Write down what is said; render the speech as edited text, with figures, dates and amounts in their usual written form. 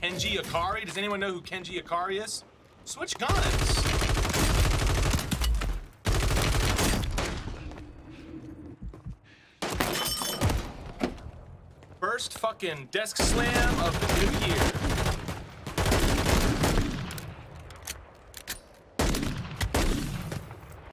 Kenji Akari. Does anyone know who Kenji Akari is? Switch guns. First fucking desk slam of the new year.